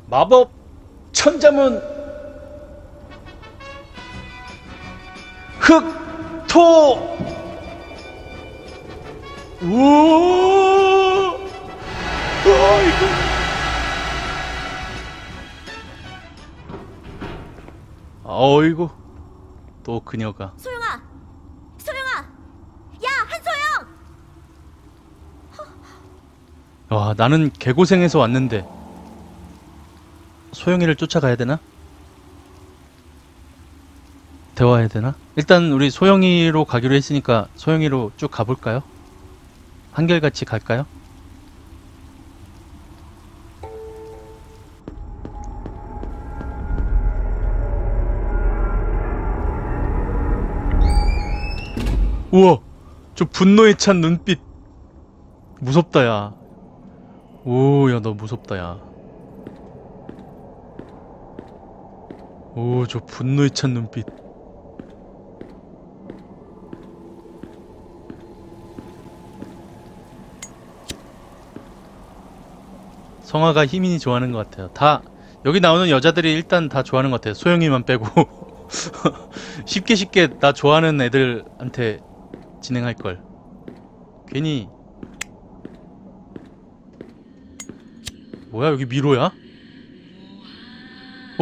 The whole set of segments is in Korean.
마법 천자문 흑토. 우와. 이거. 어이구, 또 그녀가. 소영아! 소영아! 야, 한소영! 와, 나는 개고생해서 왔는데 소영이를 쫓아가야 되나? 대화해야 되나? 일단 우리 소영이로 가기로 했으니까 소영이로 쭉 가볼까요? 한결같이 갈까요? 우와, 저 분노에 찬 눈빛 무섭다. 야, 오, 야, 너 무섭다. 야, 오, 저 분노에 찬 눈빛. 성화가 희민이 좋아하는 것 같아요. 다 여기 나오는 여자들이 일단 다 좋아하는 것 같아요. 소영이만 빼고. 쉽게 나 좋아하는 애들한테 진행할 걸. 괜히. 뭐야, 여기 미로야? 어?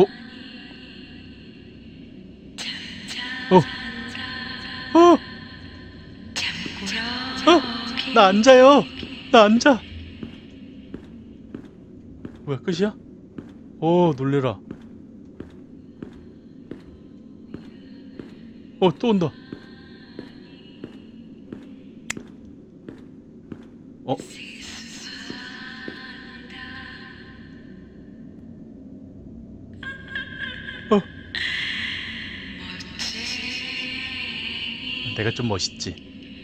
어? 나 앉아요. 나 앉아. 뭐야, 끝이야? 오, 놀래라. 또 온다. 어? 내가 좀 멋있지.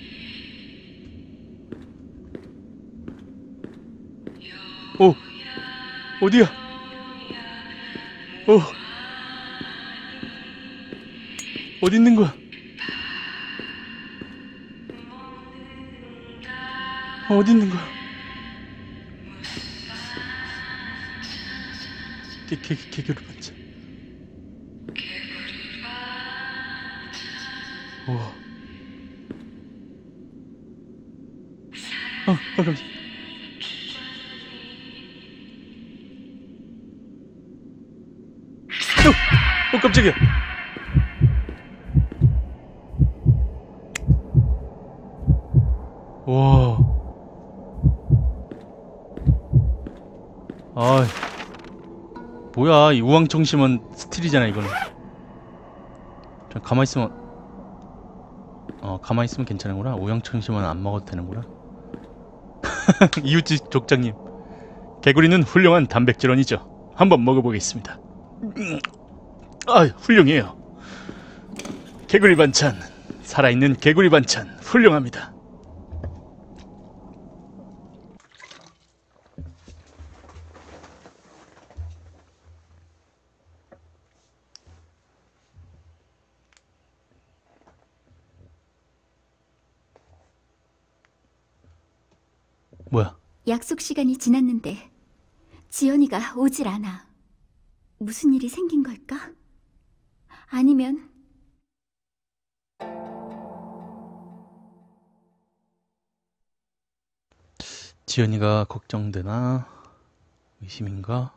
어디야? 어디 있는 거야? 어디 있는 거야? 개구리 반찬. 우와. 깜짝이야. 깜짝이야. 와. 아, 뭐야, 이 우왕청심은 스틸이잖아, 이거는. 가만히 있으면, 가만히 있으면 괜찮은구나. 우왕청심은 안 먹어도 되는구나. 이웃집 족장님, 개구리는 훌륭한 단백질원이죠. 한번 먹어보겠습니다. 훌륭해요. 개구리 반찬, 살아있는 개구리 반찬 훌륭합니다. 뭐야? 약속 시간이 지났는데 지연이가 오질 않아. 무슨 일이 생긴 걸까? 아니면 지연이가 걱정되나? 의심인가?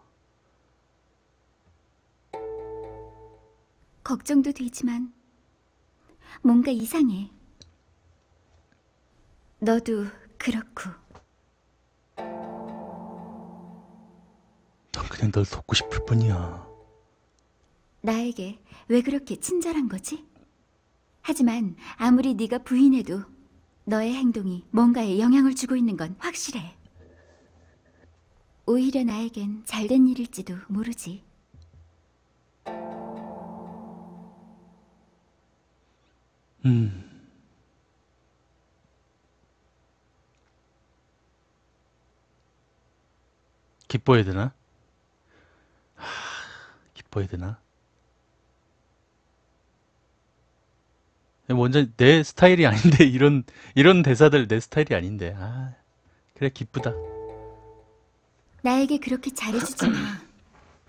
걱정도 되지만 뭔가 이상해. 너도 그렇고. 난 그냥 널 돕고 싶을 뿐이야. 나에게 왜 그렇게 친절한 거지? 하지만 아무리 네가 부인해도 너의 행동이 뭔가에 영향을 주고 있는 건 확실해. 오히려 나에겐 잘된 일일지도 모르지. 기뻐해야 되나? 기뻐해야 되나? 완전 내 스타일이 아닌데, 이런 대사들 내 스타일이 아닌데. 그래, 기쁘다. 나에게 그렇게 잘해주지 마.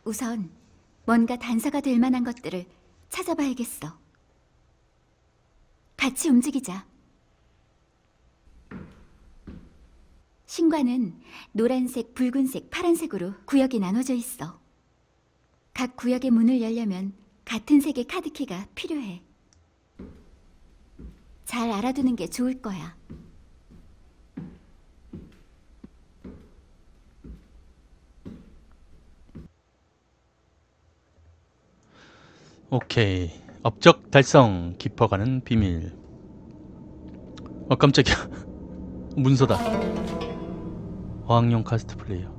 우선 뭔가 단서가 될 만한 것들을 찾아봐야겠어. 같이 움직이자. 신관은 노란색, 붉은색, 파란색으로 구역이 나눠져 있어. 각 구역의 문을 열려면 같은 색의 카드키가 필요해. 잘 알아두는 게 좋을 거야. 오케이. 업적 달성. 깊어가는 비밀. 깜짝이야. 문서다. 어학용 카스트 플레이어.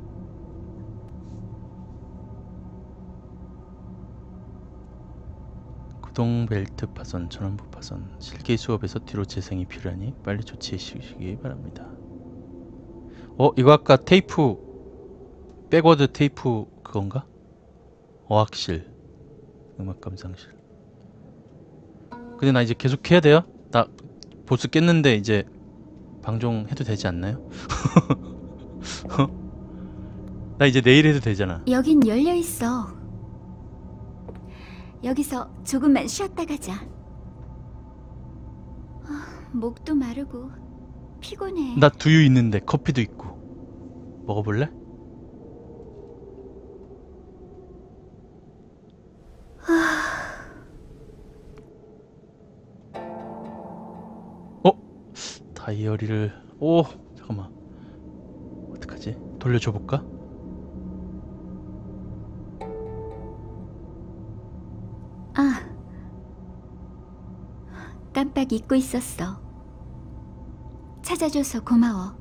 구동 벨트 파손, 전원부 파손. 실기 수업에서 뒤로 재생이 필요하니 빨리 조치해 주시기 바랍니다. 이거 아까 테이프, 백워드 테이프 그건가? 어학실. 음악 감상실. 근데 나 이제 계속 해야 돼요? 나 보스 깼는데 이제 방종해도 되지 않나요? 나 이제 내일 해도 되잖아. 여긴 열려 있어. 여기서 조금만 쉬었다 가자. 목도 마르고 피곤해. 나 두유 있는데 커피도 있고. 먹어볼래? 다이어리를 잠깐만. 어떡하지? 돌려줘 볼까? 깜빡 잊고 있었어. 찾아줘서 고마워.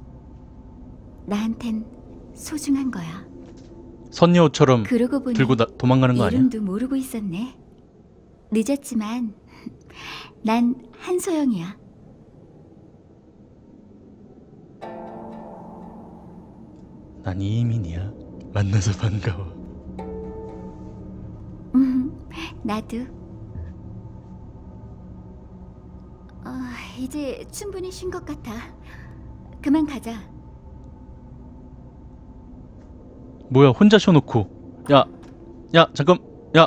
나한텐 소중한 거야. 선녀처럼 그러고 보니 들고 도망가는 거 아니야? 이름도 모르고 있었네. 늦었지만 난 한소영이야. 난 이민이야. 만나서 반가워. 나도. 이제 충분히 쉰 것 같아. 그만 가자. 뭐야, 혼자 쉬어놓고. 야, 잠깐. 야.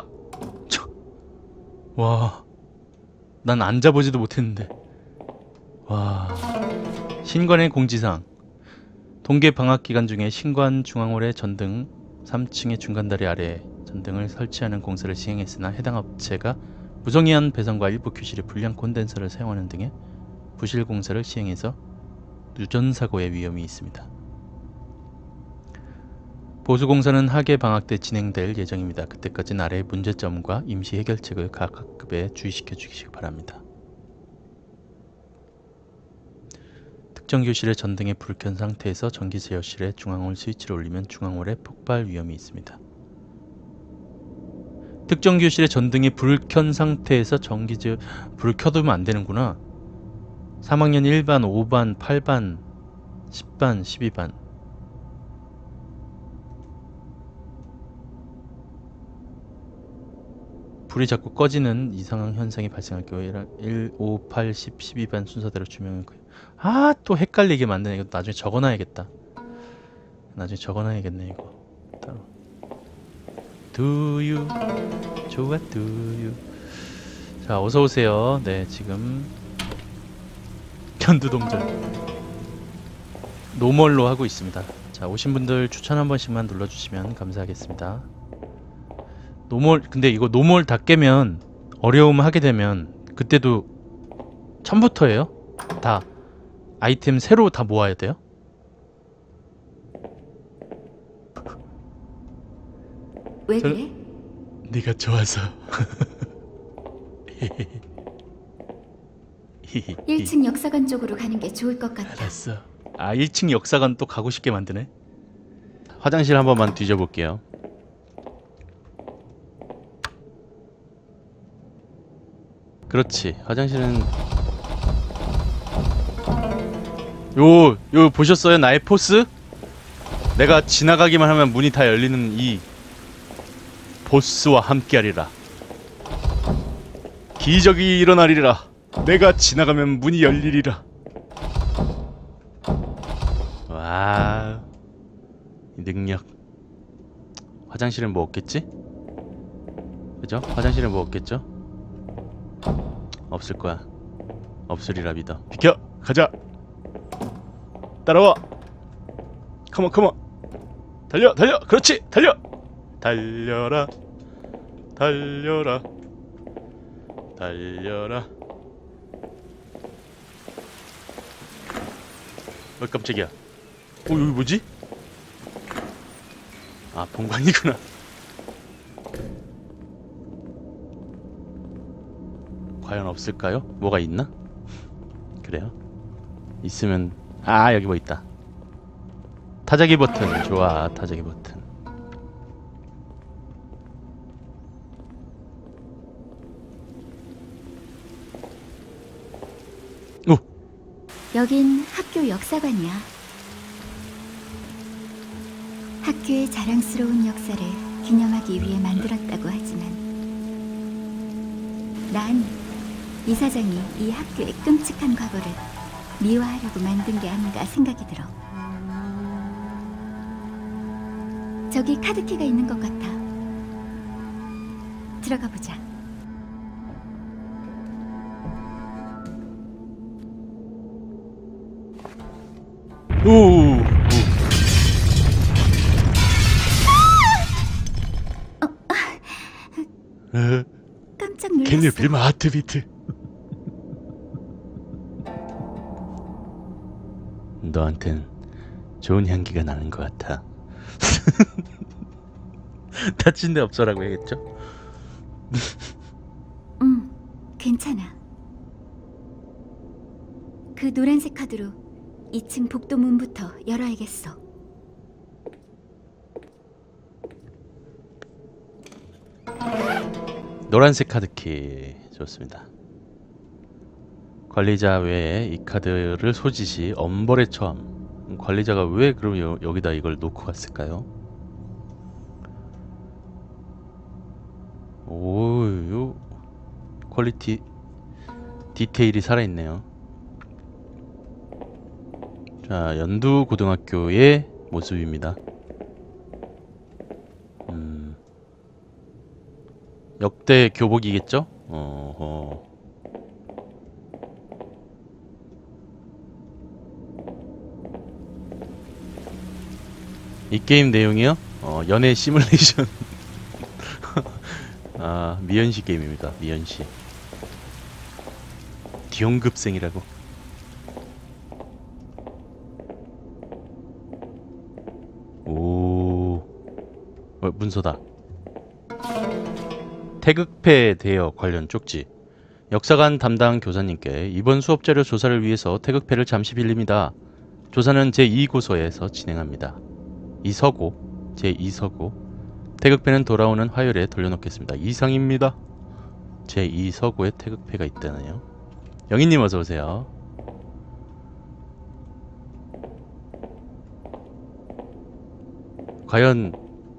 와. 난 앉아보지도 못했는데. 와. 신관의 공지사항. 동계 방학 기간 중에 신관 중앙홀의 전등 3층의 중간다리 아래에 전등을 설치하는 공사를 시행했으나 해당 업체가 무성의한 배선과 일부 교실의 불량 콘덴서를 사용하는 등의 부실 공사를 시행해서 누전사고의 위험이 있습니다. 보수공사는 하계 방학 때 진행될 예정입니다. 그때까지는 아래의 문제점과 임시 해결책을 각 학급에 주의시켜 주시기 바랍니다. 특정 교실의 전등에 불을 켠 상태에서 전기 제어실에 중앙홀 스위치를 올리면 중앙홀에 폭발 위험이 있습니다. 특정 교실의 전등에 불을 켠 상태에서 전기 제어... 불을 켜두면 안 되는구나. 3학년 1반, 5반, 8반, 10반, 12반. 불이 자꾸 꺼지는 이상한 현상이 발생할 경우에 1, 5, 8, 10, 12반 순서대로 주명을 또 헷갈리게 만드네. 이거 나중에 적어놔야겠다. 나중에 적어놔야겠네 이거. 따로. 두유 좋아 두유. 자, 어서오세요. 네, 지금 견두동전 노멀로 하고 있습니다. 자, 오신 분들 추천 한 번씩만 눌러주시면 감사하겠습니다. 노멀, 근데 이거 노멀 다 깨면 어려움 하게 되면 그때도 처음부터예요? 다 아이템 새로 다 모아야 돼요? 왜 그래? 네가 좋아서. 1층 역사관 쪽으로 가는 게 좋을 것 같아. 알았어. 1층 역사관 또 가고 싶게 만드네. 화장실 한 번만 뒤져볼게요. 그렇지. 화장실은 요 보셨어요? 나의 포스? 내가 지나가기만 하면 문이 다 열리는 이 보스와 함께하리라. 기적이 일어나리라. 내가 지나가면 문이 열리리라. 와, 이 능력. 화장실은 뭐 없겠지? 그죠? 화장실은 뭐 없겠죠? 없을 거야. 없으리라 믿어. 비켜! 가자! 따라와! 컴온 컴온! 달려! 달려! 그렇지! 달려! 달려라 달려라 달려라. 깜짝이야. 여기 뭐지? 아, 본관이구나. 과연 없을까요? 뭐가 있나? 그래요? 있으면 여기 뭐 있다. 타자기 버튼. 좋아, 타자기 버튼. 오! 여긴 학교 역사관이야. 학교의 자랑스러운 역사를 기념하기 위해 만들었다고 하지만 난 이사장이 이 학교의 끔찍한 과거를 미화하려고 만든 게 아닌가 생각이 들어. 저기 카드키가 있는 것 같아. 들어가 보자. 오! 깜짝 Can you 놀랐어. feel my heartbeat? 너한텐 좋은 향기가 나는 것 같아. 다친 데 없어라고 해야겠죠? 괜찮아. 그 노란색 카드로 2층 복도 문부터 열어야겠어. 노란색 카드키. 좋습니다. 관리자 외에 이 카드를 소지 시 엄벌에 처함. 관리자가 왜 그럼 여기다 이걸 놓고 갔을까요? 오, 요 퀄리티 디테일이 살아있네요. 자, 연두 고등학교의 모습입니다. 역대 교복이겠죠? 이 게임 내용이요? 연애 시뮬레이션. 미연시 게임입니다. 미연시. 디용급생이라고. 오, 문서다. 태극패 대여 관련 쪽지. 역사관 담당 교사님께 이번 수업자료 조사를 위해서 태극패를 잠시 빌립니다. 조사는 제2고서에서 진행합니다. 이서고, 제2서고. 태극패는 돌아오는 화요일에 돌려놓겠습니다. 이상입니다. 제2서고에 태극패가 있다네요. 영희님 어서오세요. 과연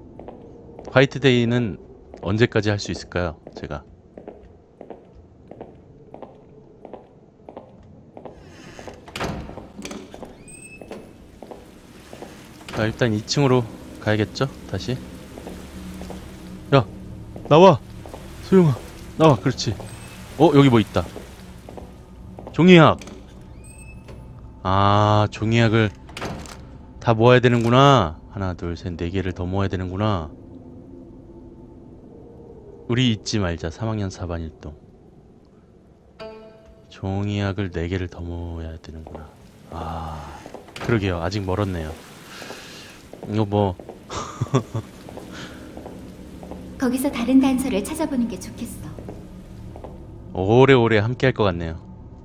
화이트데이는 언제까지 할 수 있을까요? 제가. 자, 일단 2층으로 가야겠죠? 다시. 야, 나와! 소영아, 나와. 그렇지. 여기 뭐 있다. 종이약. 종이약을 다 모아야 되는구나. 하나, 둘, 셋, 4개를 더 모아야 되는구나. 우리 잊지 말자. 3학년 4반 1동. 종이약을 4개를 더 모아야 되는구나. 그러게요. 아직 멀었네요. 이거 뭐 거기서 다른 단서를 찾아보는 게 좋겠어. 오래오래 함께 할 것 같네요.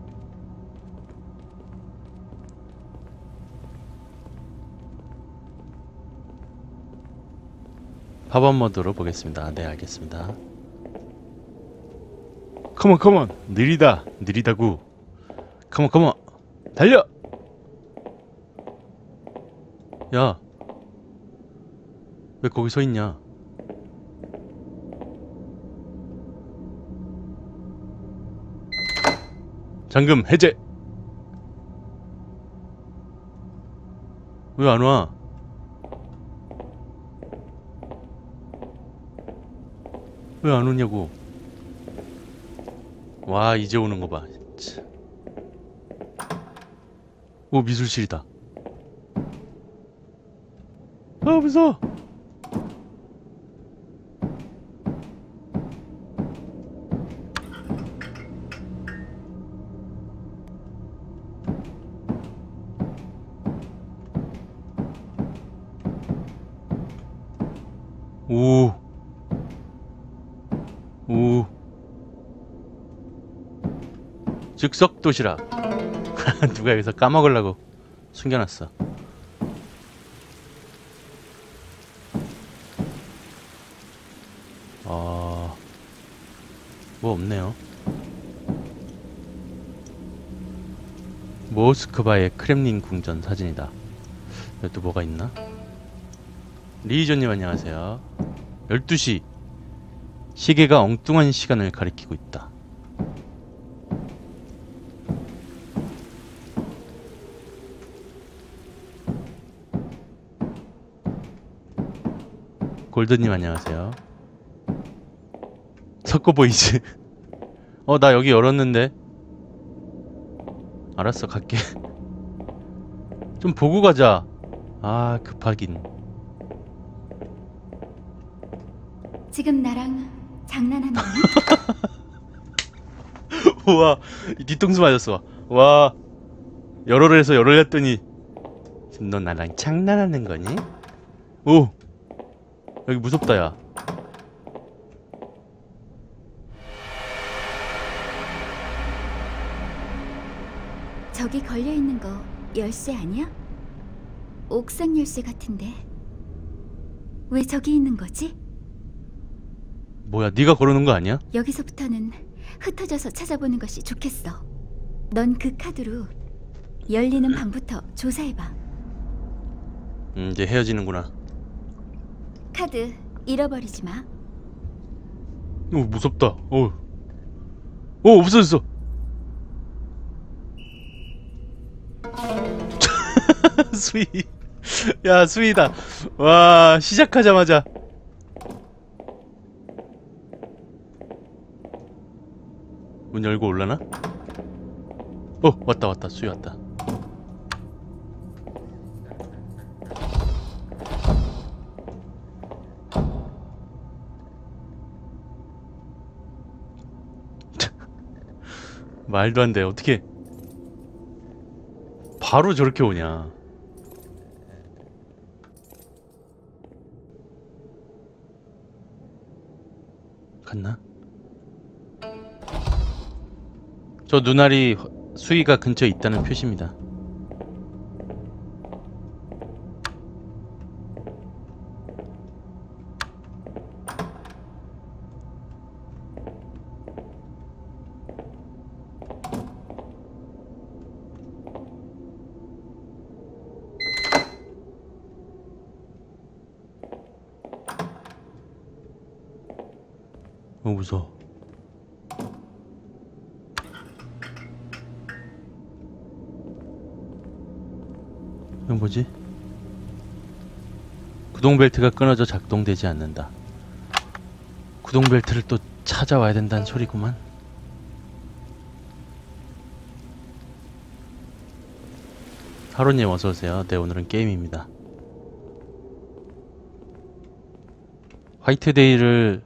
팝업 모드로 보겠습니다. 네, 알겠습니다. 컴온 컴온. 느리다. 느리다구. 컴온 컴온. 달려. 야, 왜 거기 서 있냐? 잠금 해제. 왜 안 와? 왜 안 오냐고. 와, 이제 오는 거 봐. 진짜. 오, 미술실이다. 아, 무서워. 오. 오. 즉석 도시락. 누가 여기서 까먹으려고 숨겨놨어. 뭐 없네요. 모스크바의 크렘린 궁전 사진이다. 여기 또 뭐가 있나? 리이전님 안녕하세요. 12시. 시계가 엉뚱한 시간을 가리키고 있다. 골드님 안녕하세요. 석고보이즈. 나 여기 열었는데. 알았어, 갈게. 좀 보고 가자. 아, 급하긴. 지금 나랑 장난하는 거니? 우와, 뒤통수 맞았어. 와, 열어를 해서 열을 했더니 지금 너 나랑 장난하는 거니? 오, 여기 무섭다, 야. 저기 걸려있는 거 열쇠 아니야? 옥상 열쇠 같은데 왜 저기 있는 거지? 뭐야, 네가 걸어놓은 거 아니야? 여기서부터는 흩어져서 찾아보는 것이 좋겠어. 넌 그 카드로 열리는 방부터 조사해봐. 이제 헤어지는구나. 카드 잃어버리지 마. 오, 무섭다. 오, 없어졌어. 수위. 야, 수위다. 와, 시작하자마자. 문 열고 올라나? 왔다. 수위 왔다. 말도 안 돼. 어떻게 바로 저렇게 오냐. 갔나? 저 눈알이 수위가 근처에 있다는 표시입니다. 무서워. 이건 뭐지? 구동 벨트가 끊어져 작동되지 않는다. 구동 벨트를 또 찾아와야 된다는 소리구만. 하루님 어서오세요. 네, 오늘은 게임입니다. 화이트데이를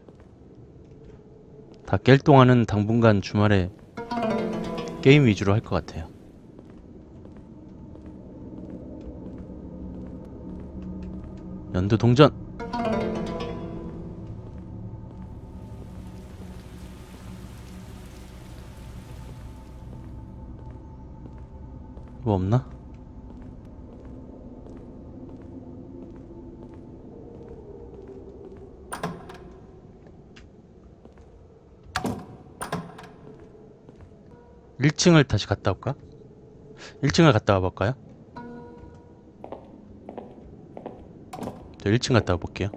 다 깰 동안은 당분간 주말에 게임 위주로 할 것 같아요. 연두 동전. 뭐 없나? (1층을) 다시 갔다 올까? 1층을 갔다 와볼까요? 저 1층 갔다 와볼게요.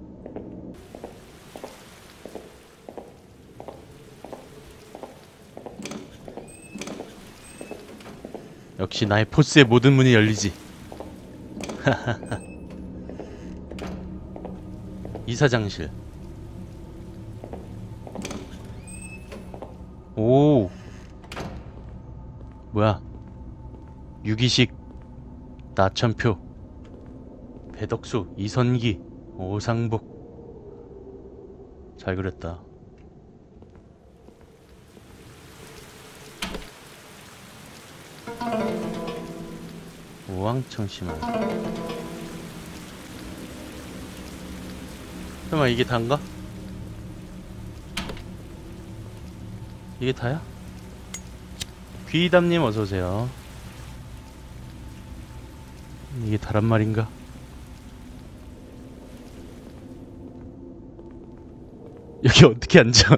역시 나의 포스의 모든 문이 열리지. 이사장실. 오, 뭐야? 유기식, 나천표, 배덕수, 이선기, 오상복. 잘 그렸다. 오왕청심한. 설마 이게 다인가? 이게 다야? 귀담님 어서오세요. 이게 다란 말인가? 여기 어떻게 앉아?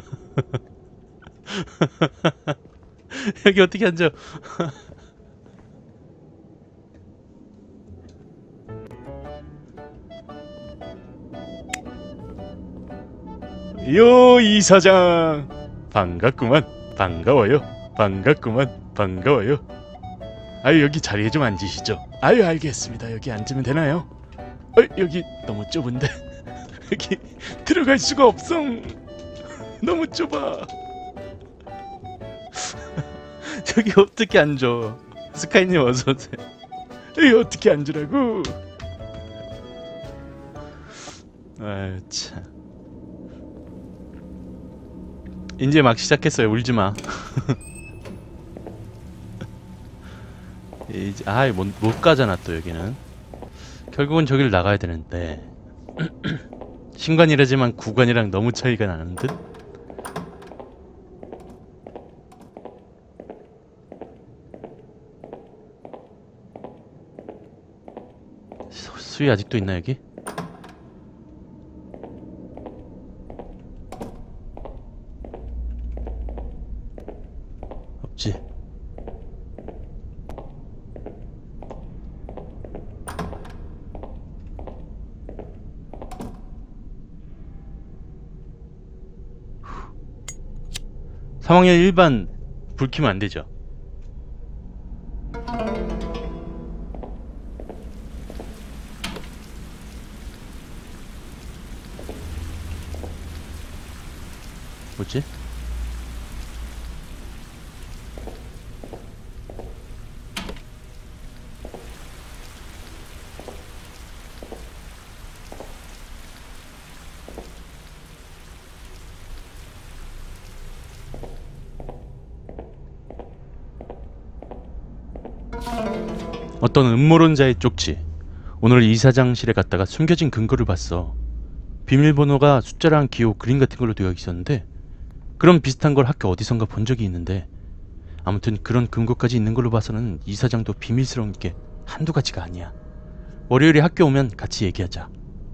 여기 어떻게 앉아? 요 이사장 반갑구만. 반가워요. 반갑구만. 반가워요. 아유, 여기 자리에 좀 앉으시죠. 아유, 알겠습니다. 여기 앉으면 되나요? 여기 너무 좁은데. 여기 들어갈 수가 없어. 너무 좁아. 저기 어떻게 앉아? 스카이님 어서오세요. 여기 어떻게 앉으라고? 아유 참. 이제 막 시작했어요. 울지마. 이제 못 가잖아 또 여기는. 결국은 저기를 나가야 되는데 신관이라지만 구관이랑 너무 차이가 나는 듯? 수위 아직도 있나 여기? 없지. 상황의 일반 불 켜면 안 되죠. 뭐지? 어떤 음모론자의 쪽지. 오늘 이사장실에 갔다가 숨겨진 근거를 봤어. 비밀번호가 숫자랑 기호, 그림 같은 걸로 되어 있었는데 그런 비슷한 걸 학교 어디선가 본 적이 있는데 아무튼 그런 근거까지 있는 걸로 봐서는 이사장도 비밀스러운 게 한두 가지가 아니야. 월요일에 학교 오면 같이 얘기하자.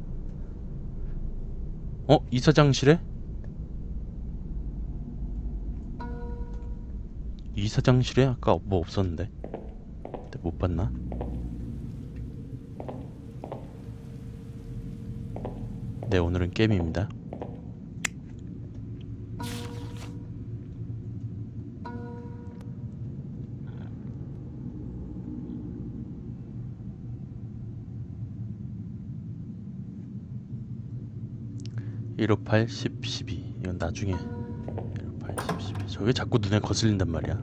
이사장실에? 이사장실에 아까 뭐 없었는데 못 봤나? 네, 오늘은 게임입니다. (158) (10) (12) 이건 나중에. 158 10 12 저게 자꾸 눈에 거슬린단 말이야.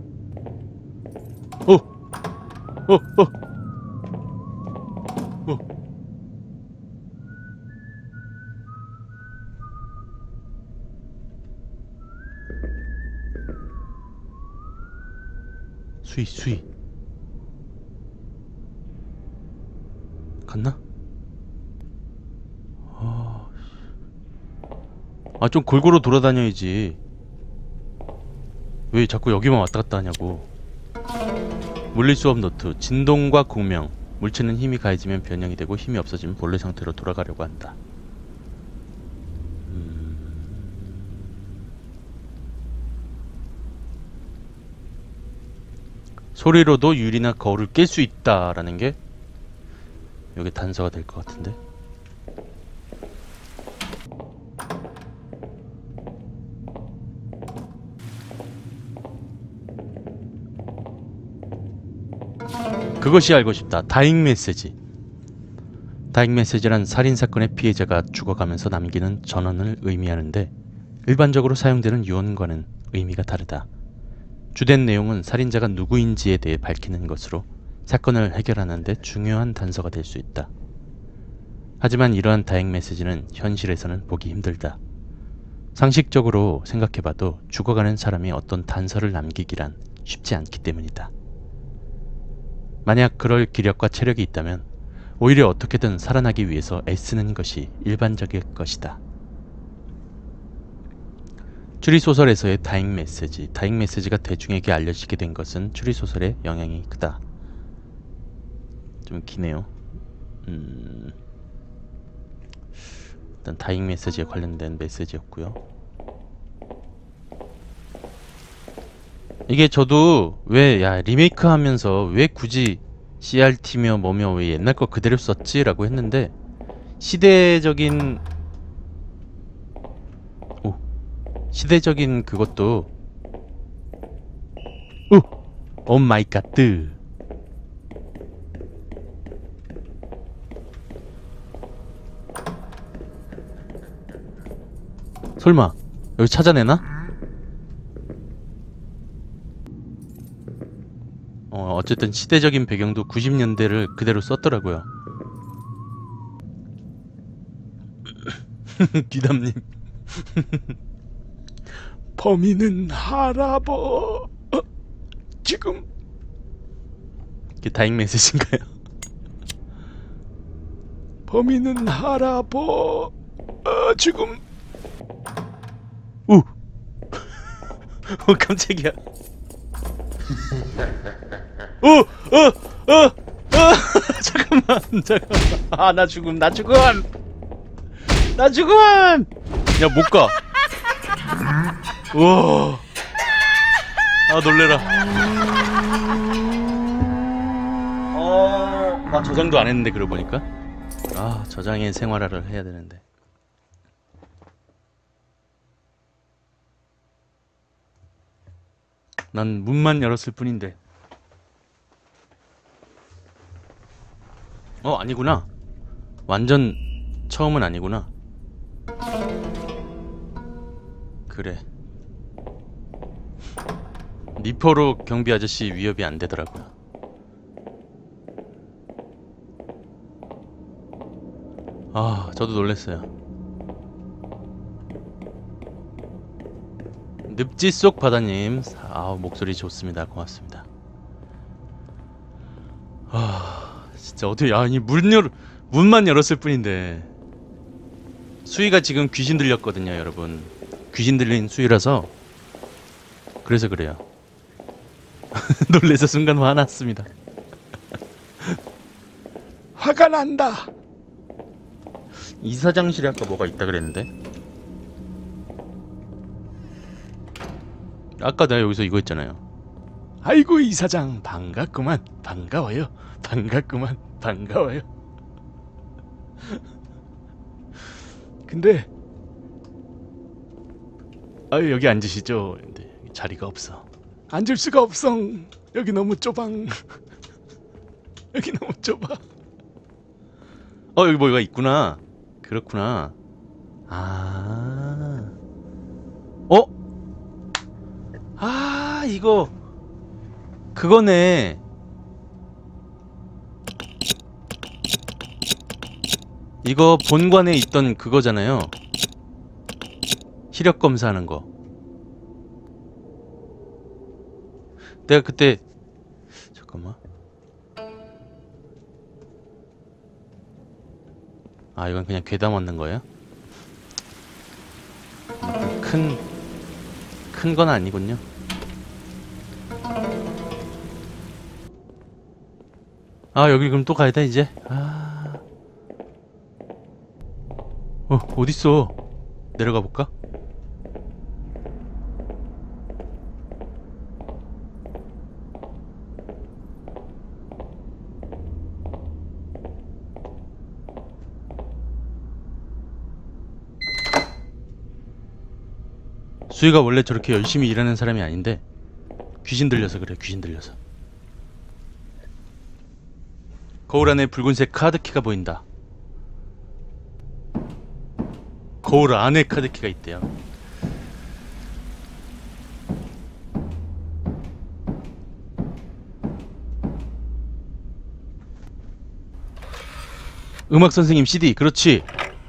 수위 갔나? 좀 골고루 돌아다녀야지. 왜 자꾸 여기만 왔다 갔다 하냐고. 물리수업 노트. 진동과 공명. 물체는 힘이 가해지면 변형이 되고 힘이 없어지면 본래 상태로 돌아가려고 한다. 소리로도 유리나 거울을 깰 수 있다라는 게 여기 단서가 될 것 같은데. 그것이 알고 싶다. 다잉 메시지. 다잉 메시지란 살인사건의 피해자가 죽어가면서 남기는 전원을 의미하는데 일반적으로 사용되는 유언과는 의미가 다르다. 주된 내용은 살인자가 누구인지에 대해 밝히는 것으로 사건을 해결하는 데 중요한 단서가 될 수 있다. 하지만 이러한 다행 메시지는 현실에서는 보기 힘들다. 상식적으로 생각해봐도 죽어가는 사람이 어떤 단서를 남기기란 쉽지 않기 때문이다. 만약 그럴 기력과 체력이 있다면 오히려 어떻게든 살아나기 위해서 애쓰는 것이 일반적일 것이다. 추리소설에서의 다행 메시지가 대중에게 알려지게 된 것은 추리소설의 영향이 크다. 좀 기네요. 일단 다행 메시지에 관련된 메시지였고요. 이게 저도 리메이크 하면서 왜 굳이 CRT며 뭐며 왜 옛날 거 그대로 썼지? 라고 했는데 시대적인 그것도 오 마이 갓 설마 여기 찾아내나? 어쨌든 시대적인 배경도 90년대를 그대로 썼더라고요. 귀담님. 범인은 할아버. 지금 이게 다행 메시지인가요? 범인은 할아버. 지금 깜짝이야. 잠깐만. 나 죽음. 야, 못 가. 우와. 놀래라. 나 저장도 안 했는데, 그러고 보니까. 저장의 생활화를 해야 되는데. 난 문만 열었을 뿐인데. 아니구나. 완전 처음은 아니구나. 그래. 니퍼로 경비 아저씨 위협이 안 되더라고요. 저도 놀랬어요. 늪지 속 바다님, 목소리 좋습니다. 고맙습니다. 진짜 어떻게, 이 문만 열었을 뿐인데. 수위가 지금 귀신 들렸거든요, 여러분. 귀신 들린 수위라서. 그래서 그래요. 놀래서 순간 화났습니다. 화가 난다. 이사장실에 아까 뭐가 있다 그랬는데? 아까 내가 여기서 이거 했잖아요. 아이고 이사장 반갑구만. 반가워요. 근데 여기 앉으시죠. 근데 자리가 없어. 앉을 수가 없어. 여기 너무 좁아. 여기 너무 좁아. 여기 뭐가 있구나. 그렇구나. 이거 그거네. 이거 본관에 있던 그거잖아요. 시력 검사하는 거. 내가 그때 잠깐만. 이건 그냥 괴담 얻는 거예요? 큰 건 아니군요. 여기 그럼 또 가야 돼 이제. 어딨어? 내려가 볼까? 수희가 원래 저렇게 열심히 일하는 사람이 아닌데 귀신 들려서 그래. 귀신 들려서. 거울 안에 붉은색 카드키가 보인다. 거울 안에 카드키가 있대요. 음악 선생님 CD. 그렇지.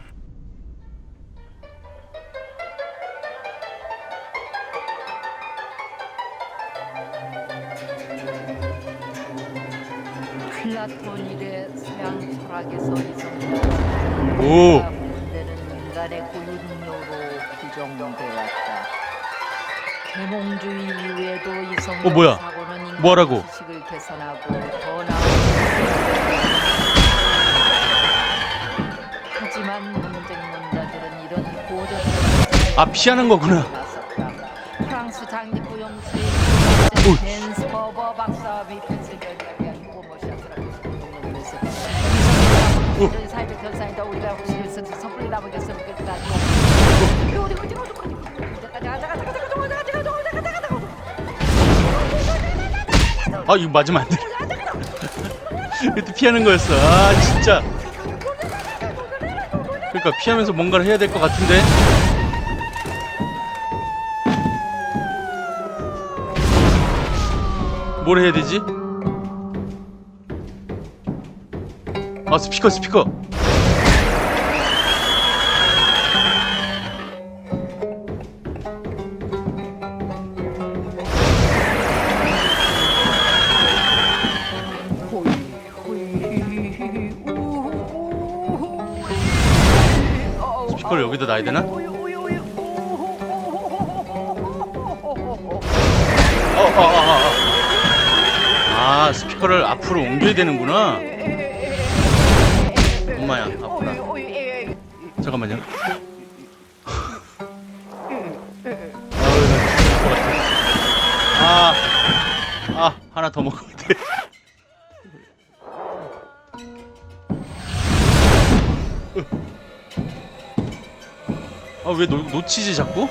플라톤일의 서양 철학에서 이성이라는 오. 문제는 인간의 고유 능력으로 규정되었다. 계몽주의 이후에도 이성적 뭐야? 사고는 인간의 뭐하라고? 지식을 개선하고 더 나은 하지만 논쟁론자들은 이런 고전 아, 피하는 거구나. 프랑스 장기부 영수의 댄스 버버 박사 및 펜실베니아 대한 고모시아스라고 동문을 했어. 이성의 사회적 현상이다. 우리가 혹시 섣불리 나머겠으면 좋겠다. 아, 이거 맞으면 안 돼. 이것도 피하는 거였어. 아, 진짜. 그러니까 피하면서 뭔가를 해야 될 것 같은데. 뭘 해야 되지? 아, 스피커. 스피커를 여기다 놔야 되나? 아, 스피커를 앞으로 옮겨야 되는구나. 엄마야, 아프다. 잠깐만요. 아유, 나 죽을 것 같아. 하나 더 먹으면 돼. 아, 왜 놓치지 자꾸?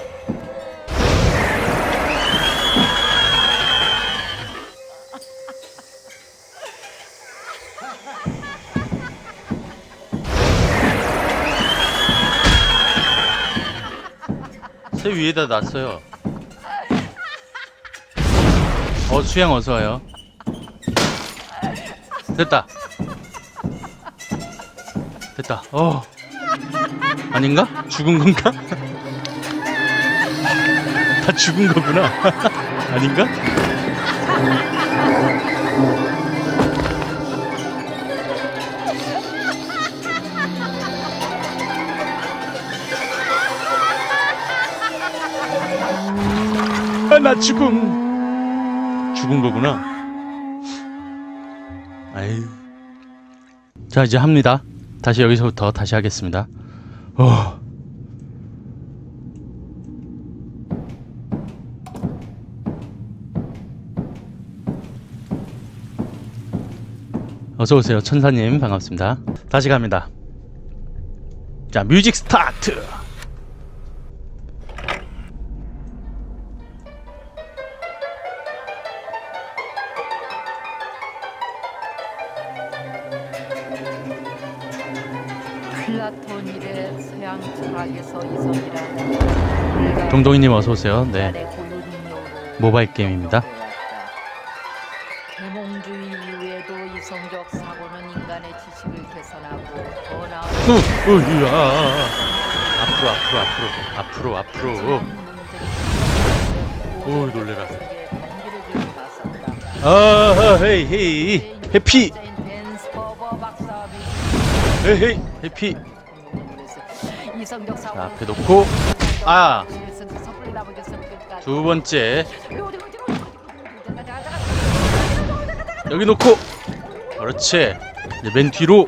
새 위에다 놨어요. 수양 어서 와요. 됐다. 아닌가? 죽은 건가? 다 죽은 거구나. 아닌가? 아, 나 죽음. 죽은 거구나. 아유. 자, 이제 합니다. 다시 여기서부터 다시 하겠습니다. 어서오세요. 천사님 반갑습니다. 다시 갑니다. 자, 뮤직 스타트. 플라톤일의 서양 철학에서 이성이라는 동동이님 어서오세요. 네, 모바일 게임입니다. 계몽주의 이후에도 이성적 사고는 인간의 지식을 개선하고 더 나은 앞으로. 오, 놀래라. 헤이 해피. 헤이 해피. 자, 앞에 놓고 두 번째 여기 놓고, 그렇지. 이제 맨 뒤로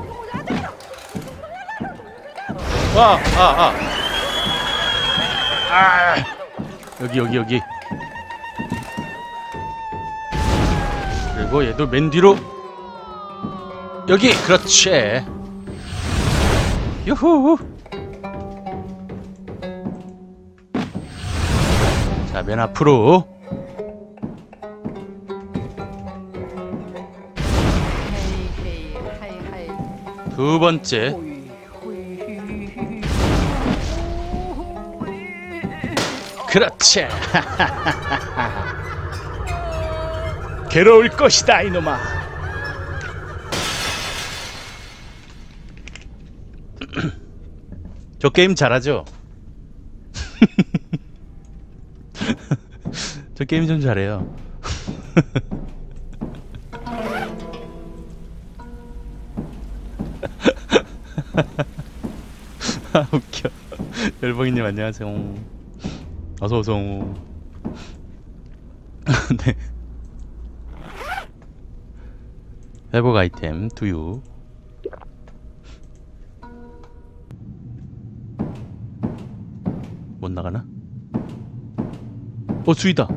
여기 그리고 얘도 맨 뒤로 여기. 그렇지. 유후. 자, 맨 앞으로 두 번째. 그렇지. 괴로울 것이다, 이놈아. 저 게임 잘하죠? 저 게임 좀 잘해요. 아 웃겨. 열봉이님 안녕하세요. 어서오소. 네. 회복 아이템 두유. 못 나가나? 수이다.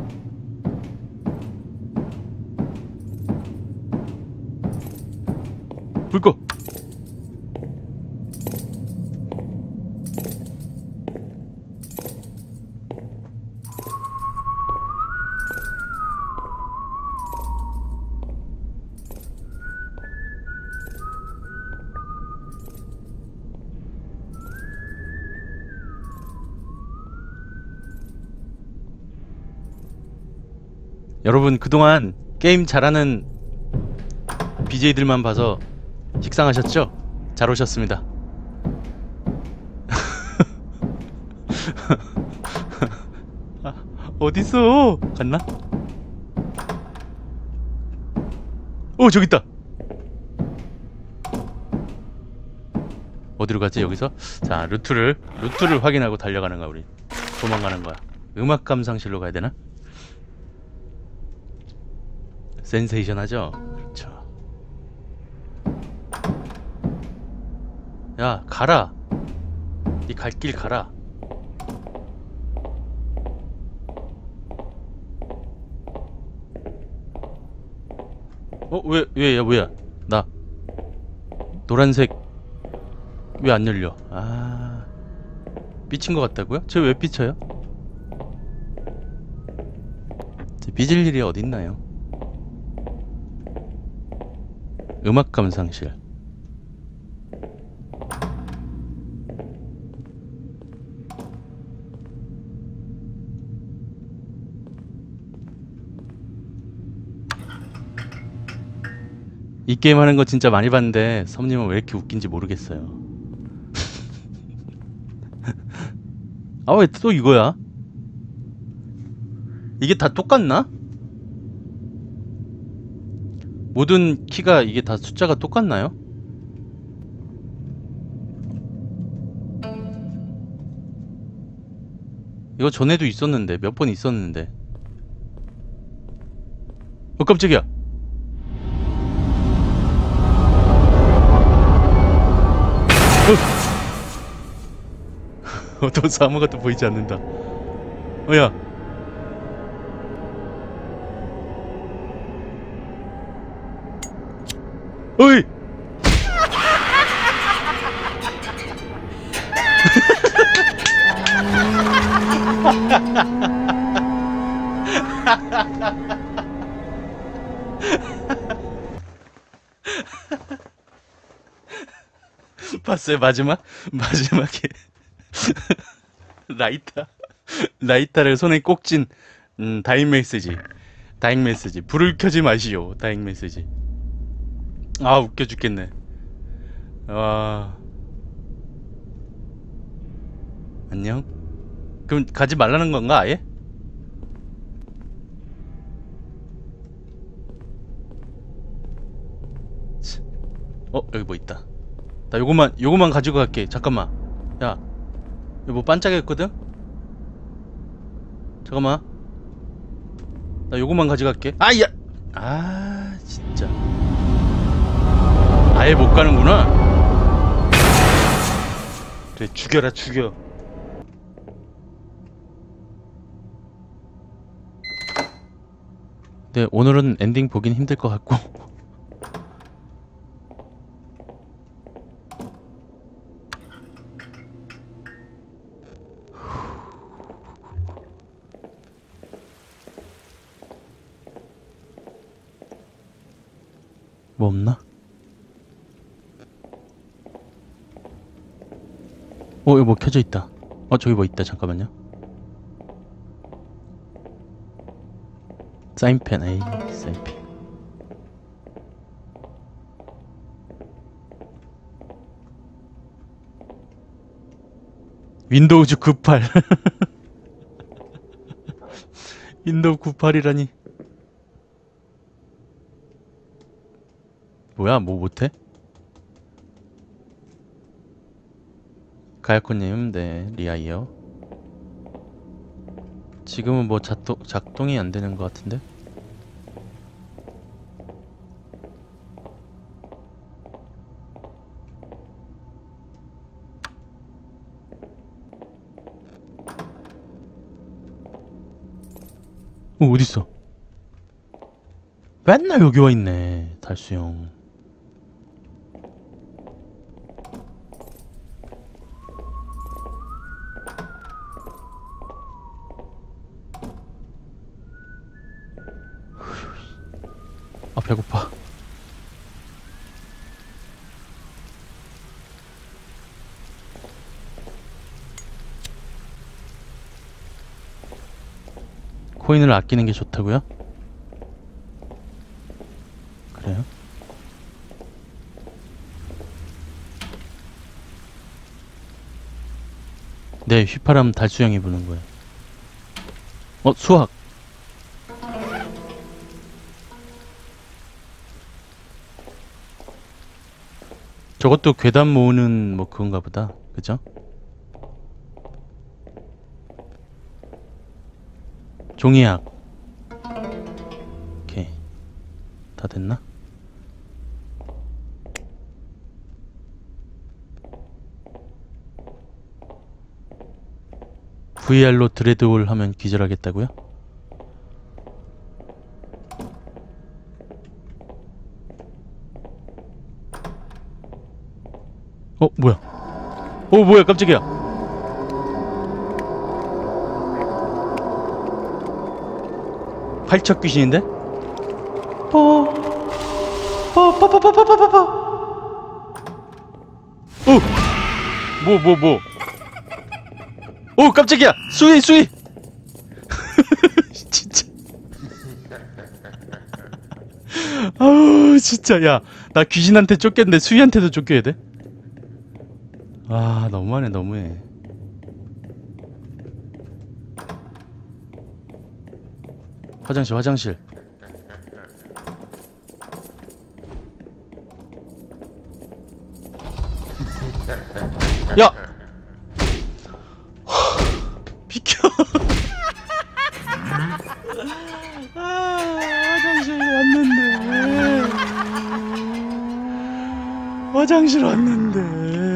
불 꺼. 여러분 그동안 게임 잘하는 BJ들만 봐서 식상하셨죠? 잘 오셨습니다. 어딨어? 갔나? 저기 있다. 어디로 가지 여기서? 자 루트를 확인하고 달려가는 거야. 우리 도망가는 거야. 음악 감상실로 가야 되나? 센세이션하죠? 그렇죠. 야 가라. 이 갈 길 가라. 야 뭐야? 나 노란색 왜 안 열려? 아 삐친 것 같다고요? 저 왜 삐쳐요? 삐질 일이 어딨나요? 음악 감상실. 이 게임 하는 거 진짜 많이 봤는데 섬님은 왜 이렇게 웃긴지 모르겠어요. 아 왜 또 이거야? 이게 다 똑같나? 모든 키가 이게 다 숫자가 똑같나요? 이거 전에도 있었는데 몇 번 있었는데. 깜짝이야. 어두워서 아무것도 보이지 않는다. 야 어이! 봤어요? 마지막에 라이터를 손에 꼭 쥔 다잉 메시지. 불을 켜지 마시오. 다잉 메시지. 아 웃겨 죽겠네. 와 안녕? 그럼 가지 말라는 건가 아예? 여기 뭐 있다. 나 요거만 가지고 갈게. 잠깐만. 야 여기 뭐 반짝였거든? 잠깐만. 나 요거만 가져갈게. 아야! 아 진짜 아예 못 가는구나. 그래 죽여라 죽여. 네 오늘은 엔딩 보긴 힘들 것 같고 뭐 없나? 여기 뭐 켜져 있다. 저기 뭐 있다. 잠깐만요. 사인펜. 에이 사인펜. 윈도우즈 98. 윈도우 98이라니. 뭐야, 뭐 못해? 가야코님, 네, 리아이요. 지금은 뭐 작동이 안 되는 것 같은데? 어딨어? 맨날 여기 와 있네, 달수 형. 아, 배고파. 코인을 아끼는 게 좋다고요? 그래요? 네, 휘파람 달수형이 부는 거예요. 수학. 저것도 괴담 모으는 뭐 그건가 보다. 그죠? 종이약. 오케이. 다 됐나? VR로 드레드홀 하면 기절하겠다고요? 뭐야? 뭐야, 깜짝이야. 팔척 귀신인데? 깜짝이야! 수위! 진짜. 아우, 진짜. 야, 나 귀신한테 쫓겼는데 수위한테도 쫓겨야 돼? 아, 너무하네, 너무해. 화장실. 야! 비켜! 화장실 왔는데.